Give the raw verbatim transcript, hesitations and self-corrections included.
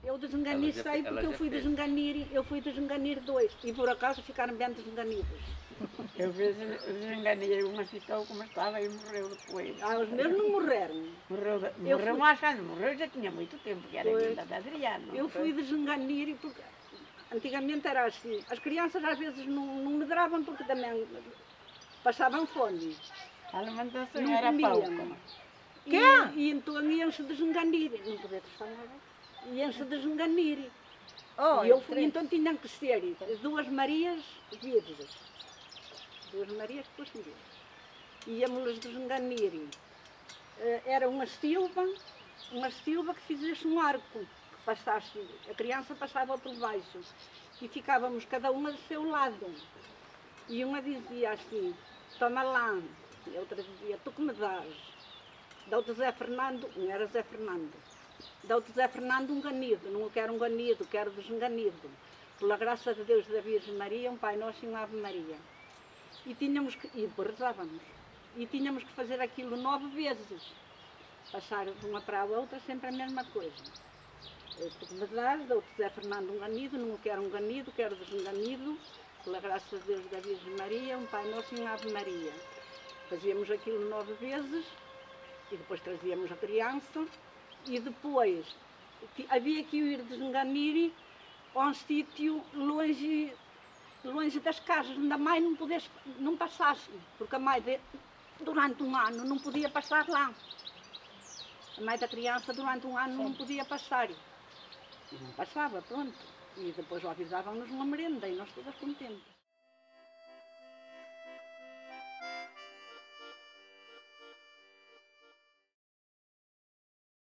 Eu desenganei Ela já sei fe- ela porque eu já fui fez. desenganir, eu fui desenganir dois e por acaso ficaram bem desenganidos. Eu fiz, desenganei uma, ficou como estava e morreu depois. Ah, os meus não morreram. Morreu, de- Eu morreu fui- mais ano, morreu já tinha muito tempo, que era Pois. ainda da Adriana. Eu fui desenganir porque antigamente era assim. As crianças às vezes não, não medravam porque também passavam fome. A alimentação Não era comiam. pouco. E, e então iam-se desenganir. Não podia falar. Iam-se desenganir. Oh, e eu fui, três. então tinham que ser duas Marias virgens. Duas Marias que fossem virgens. Íamos-las desenganir. Eh, Era uma silva, uma silva que fizesse um arco, que passasse, a criança passava por baixo e ficávamos cada uma do seu lado. E uma dizia assim, toma lá, e a outra dizia, tu que me dás? Dá-te Zé Fernando, não era Zé Fernando, dá-te Zé Fernando um ganido, não quero um ganido, quero desenganido. Pela graça de Deus da Virgem Maria, um Pai Nosso e uma Ave Maria. E tínhamos que, e depois rezávamos, e tínhamos que fazer aquilo nove vezes. Passar de uma para a outra sempre a mesma coisa. Tu que me dás, dou-te Zé Fernando um ganido, não quero um ganido, quero desenganido. Pela graça de Deus da Virgem Maria, um Pai Nosso e uma Ave Maria. Fazíamos aquilo nove vezes e depois trazíamos a criança e depois ti- havia que ir desenganir a um sítio longe, longe das casas, onde a mãe não, pudesse, não passasse, porque a mãe de- durante um ano não podia passar lá. A mãe da criança durante um ano não podia passar. E não passava, pronto. E depois avisavam-nos uma merenda e nós todas contentes.